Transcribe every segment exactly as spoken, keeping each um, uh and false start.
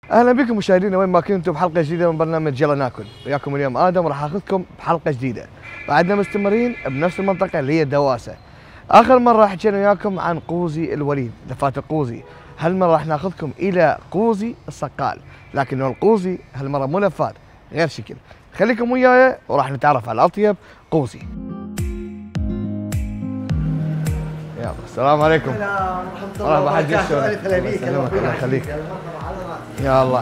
اهلا بكم مشاهدينا وين ما كنتم بحلقه جديده من برنامج يلا ناكل. وياكم اليوم ادم وراح اخذكم بحلقه جديده. بعدنا مستمرين بنفس المنطقه اللي هي الدواسه. اخر مره حكينا وياكم عن قوزي الوليد دفات القوزي. هالمره راح ناخذكم الى قوزي الصقال، لكن القوزي هالمره مو لفات غير شكل. خليكم وياي وراح نتعرف على اطيب قوزي. يلا السلام عليكم. السلام ورحمة الله وبركاته. ألف هلا بيك. الله يخليك. يا الله.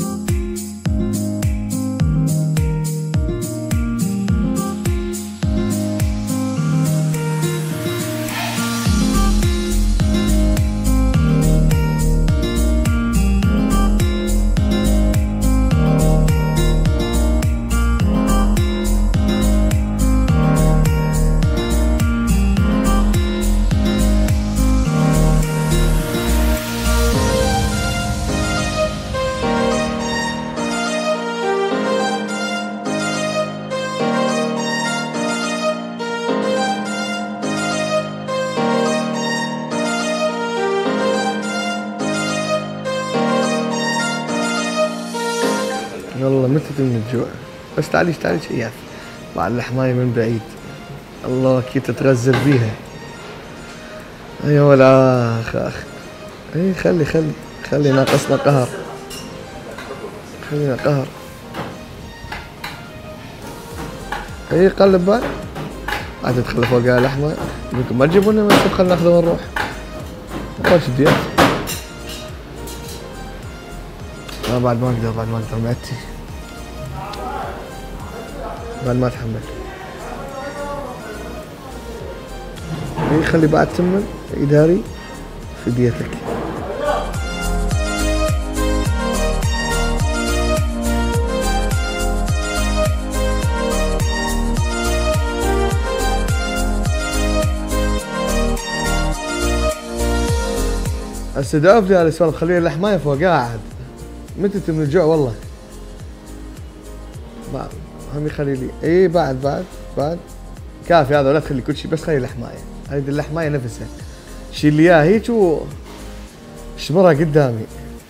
والله متت من الجوع، بس تعالي تعالي شياف مع اللحماية من بعيد. الله كيف تتغزل بيها. ايوه ولا اخ اخ. اي خلي خلي خلي ناقصنا قهر. خلينا قهر. اي قلب بال. عاد تدخل فوقها لحمة، يمكن ما تجيبوا لنا منسف خلينا ناخذه ونروح. ما شديت. لا بعد ما اقدر بعد ما اقدر معدتي. بعد ما اتحمل. اي خلي بعد تمن اداري في ديتك. السداف لي السوالف خليه اللحمايه فوقها عاد. متت من الجوع والله. بعد هم يخلي لي اي بعد بعد بعد كافي هذا ولا تخلي كل شيء بس خلي اللحمايه. هذه اللحمايه نفسها شيل لي اياها هيك وشمرها قدامي.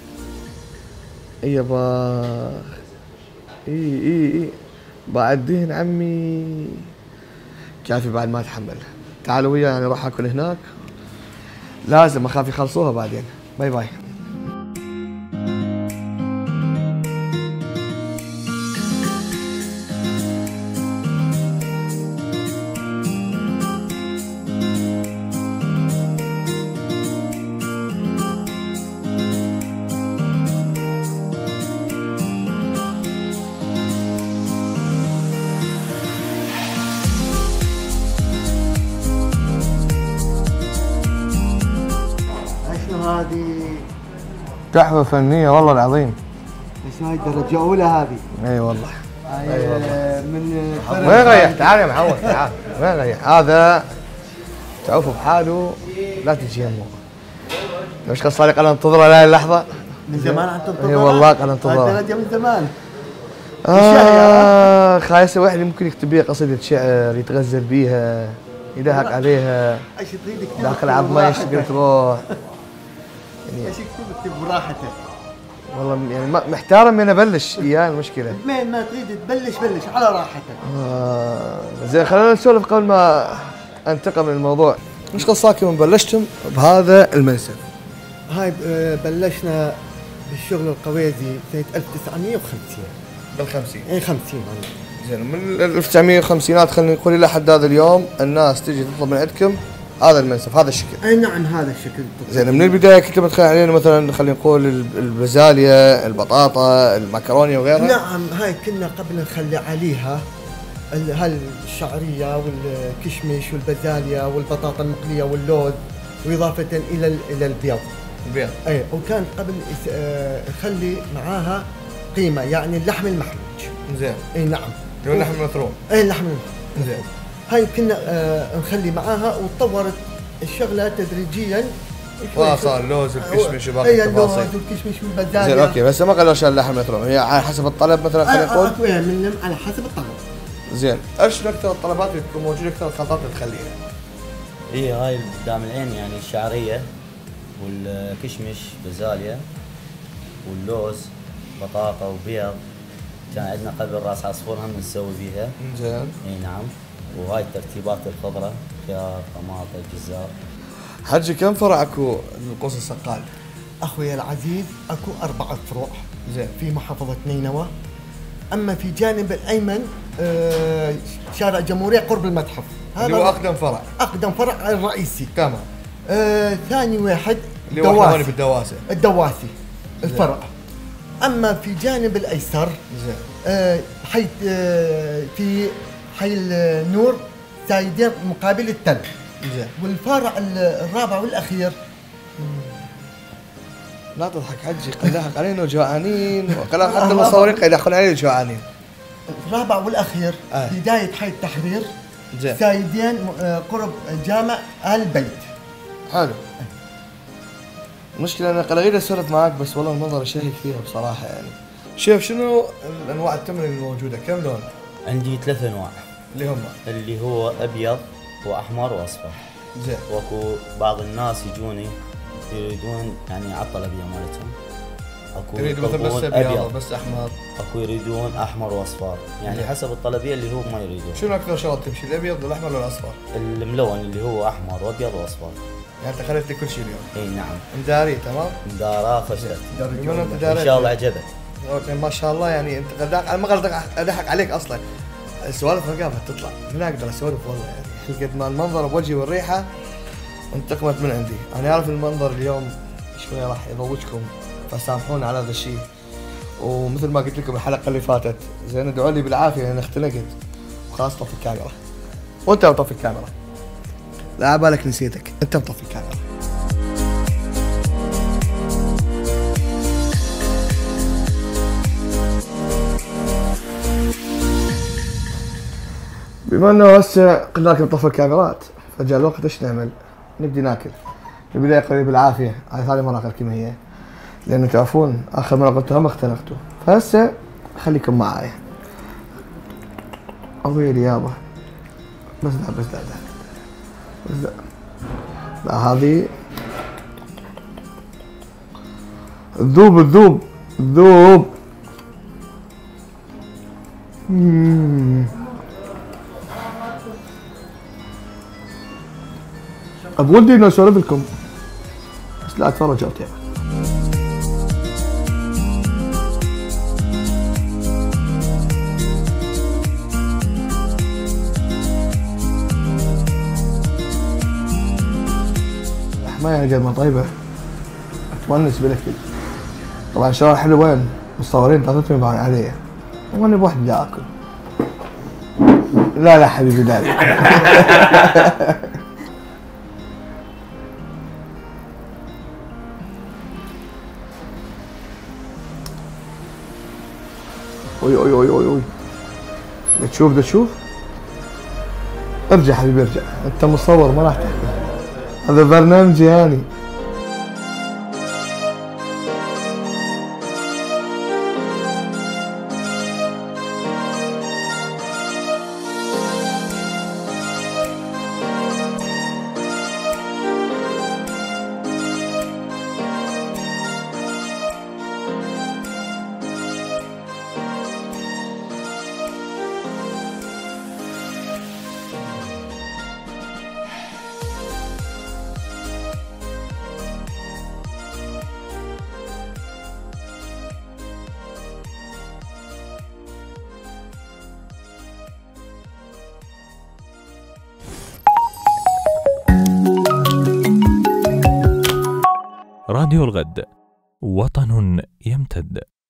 اي باخ. اي اي اي بعد دهن عمي كافي بعد ما اتحمل. تعالوا وياي انا اروح اكل هناك. لازم اخاف يخلصوها بعدين. باي باي. هذه تحفة فنية والله العظيم. بس هاي الدرجة أولى هذه. اي والله. اي والله. من وين غيح؟ تعال يا محمد تعال. وين غيح؟ هذا تعوف بحاله لا تجي يمه. مش قصة لي قال انتظره لهي اللحظة؟ من زمان عم تنتظر. اي والله قال انتظره. الدرجة من زمان. آه خايسة واحد ممكن يكتب بيها قصيدة شعر يتغزل بيها يدهك عليها. ايش تريد اكتب؟ داخل عظمه يشتغل تروح. ايش يكتب اكتب براحته. والله يعني محتار من ابلش اياه المشكله. من ما تريد تبلش بلش على راحتك. آه زين خلينا نسولف قبل ما انتقل من الموضوع. ايش قصاكم من بلشتم بهذا المنسف؟ هاي بلشنا بالشغل القويزي سنة ألف وتسعمية وخمسين. بالخمسين. اي خمسين والله. زين من ألف وتسعمية وخمسينات خلينا نقول الى حد هذا اليوم الناس تجي تطلب من عندكم هذا المنسف هذا الشكل. اي نعم هذا الشكل. زين من البدايه كنت متخيل علينا مثلا خلينا نقول البازاليا، البطاطا، المكروني وغيرها؟ نعم هاي كنا قبل نخلي عليها هالشعريه والكشمش والبازاليا والبطاطا المقليه واللوز واضافه الى الى البيض. البيض. اي وكان قبل نخلي معاها قيمه يعني اللحم المحموج. زين. اي نعم. اللي هو اللحم المفروم. اي اللحم المفروم. زين. هاي كنا آه نخلي معاها وتطورت الشغله تدريجيا. صار اللوز والكشمش وباقي اي اللوز التفاصيل. والكشمش والبازاليا. زين اوكي بس ما قالوا اللحم المفروم هي على حسب الطلب مثلا خلينا نقول. اكويها منهم على حسب الطلب. زين ايش اكثر الطلبات اللي تكون موجوده اكثر الخلطات اللي تخليها؟ اي هاي قدام العين يعني الشعريه والكشمش بازاليا واللوز بطاطا وبيض. كان عندنا قبل راس عصفور هم نسوي فيها. زين. اي نعم. وهاي ترتيبات الخضره، خيار، طماطم، جزار. حجي كم فرع اكو القوس السقال؟ اخوي العزيز اكو اربعة فروع زين. في محافظة نينوى. اما في جانب الايمن آه شارع جمهورية قرب المتحف، اللي هو اقدم فرع. اقدم فرع الرئيسي. تمام. آه ثاني واحد اللي هو حوالي بالدواسة. الدواسي الفرع. اما في جانب الايسر زين. آه حي آه في حي النور سايدين مقابل التل. زين. والفرع الرابع والاخير. لا تضحك حجي، قاعد يضحك علينا وجوعانين، وقال حتى المصورين قاعد يضحكون علينا وجوعانين. الرابع والاخير آه. بداية حي التحرير. زين. سايدين آه قرب جامع آل بيت. حلو. المشكلة أنا قليل أسولف معاك، بس والله المنظر شهي فيها بصراحة يعني. شوف شنو أنواع التمر الموجودة، كم لون؟ عندي ثلاث انواع، اللي هم اللي هو ابيض واحمر واصفر. زين. واكو بعض الناس يجوني يريدون يعني على الطلبيه مالتهم. اكو يريدوا مثلا بس يطلبون أبيض بس أحمر. اكو يريدون احمر واصفر، يعني زين. حسب الطلبيه اللي هو ما يريدون. شنو أكثر شغلات تمشي، الأبيض والأحمر والأصفر؟ الملون اللي هو احمر وابيض واصفر. يعني أنت خليت لي كل شيء اليوم. اي نعم. مداري تمام؟ مدارا فشلت. بما أنت ان داريت شاء الله عجبك. أوكي ما شاء الله، يعني أنت غداك، أنا ما قصدك أضحك عليك أصلا. السوالف رقابة تطلع، من أقدر أسولف والله يعني، حلقة ما المنظر بوجهي والريحة انتقمت من عندي. أنا أعرف المنظر اليوم شوية راح يضوجكم، فسامحونا على هذا الشيء. ومثل ما قلت لكم الحلقة اللي فاتت، زين ادعوا لي بالعافية لأن اختنقت، وخلاص طفي الكاميرا. وأنت مطفي الكاميرا. لا عبالك نسيتك، أنت مطفي الكاميرا. بما انه هسه قلنا لكم طفوا الكاميرات، فجاء الوقت ايش نعمل؟ نبدي ناكل. نبدا قريب بالعافيه، هاي ثاني مره اكلكم هي. لانه تعرفون اخر مره قلتها ما اختنقتوا، فهسه خليكم معاي. اويلي يابا. بس لا بس لا لا بس لا. لا هذه تذوب تذوب تذوب. مم. بودي انه اسولف لكم بس لا اتفرج اوكي. الحماية قد ما طيبة اتونس بالاكل. طبعا شغله حلوه وين مصورين تعطيتهم يبان علي وانا بوحدي دا اكل. لا لا حبيبي لا لا. اوي اوي اوي اوي اوي. دا تشوف دا تشوف. ارجع حبيبي ارجع، انت مصور ما راح تحكي، هذا برنامجي يعني. راديو الغد، وطن يمتد.